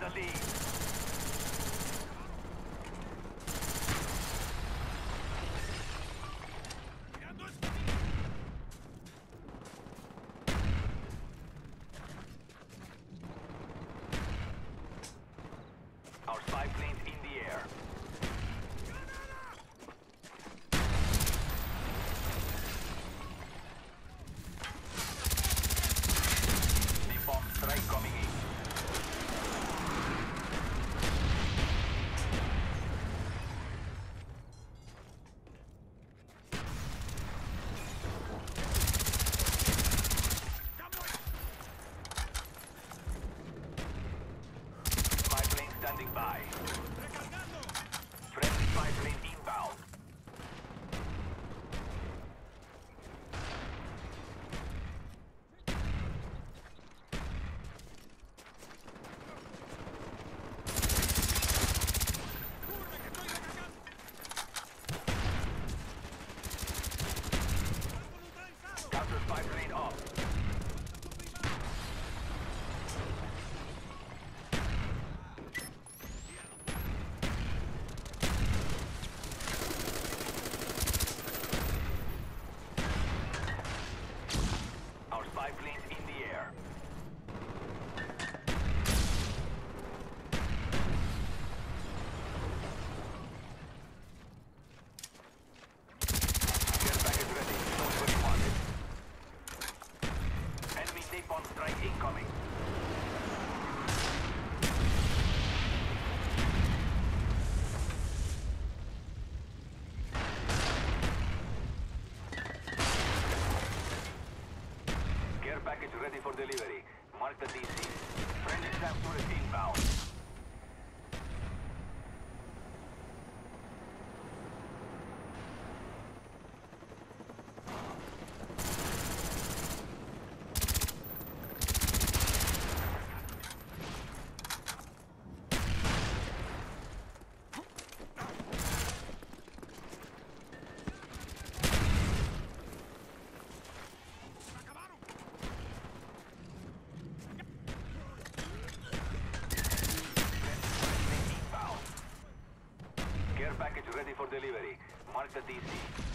the lead. Our spy plane's in the air. The bomb strike coming in. Spy plane standing by. Friendly spy plane inbound. Counter spy plane up. Our spy plane's in the air. Care package ready. Show what you wanted. Enemy napalm strike incoming. Care package ready for delivery. Mark the DC. Friendly SAM turret inbound. Care package ready for delivery. Mark the DC.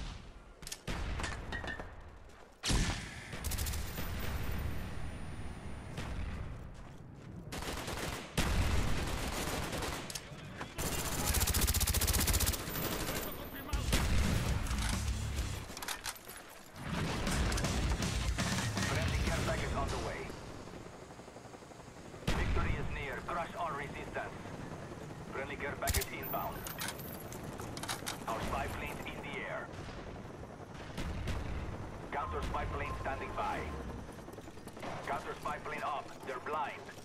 Friendly care package on the way. Victory is near. Crush all resistance. Friendly care package inbound. Our spy plane's in the air. Counter spy plane standing by. Counter spy plane up. They're blind.